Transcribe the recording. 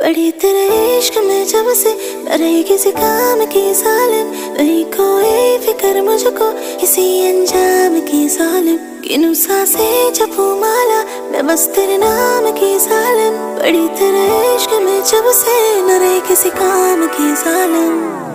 पड़ी तेरे इश्क में जब से न रही किसी काम की जालिम, नहीं कोई फिक्र मुझको किसी अंजाम की जालिम। किनू सांसे जपू माला मैं बस तेरे नाम की जालिम, पड़ी तेरे इश्क में जब से न रही किसी काम की जालिम।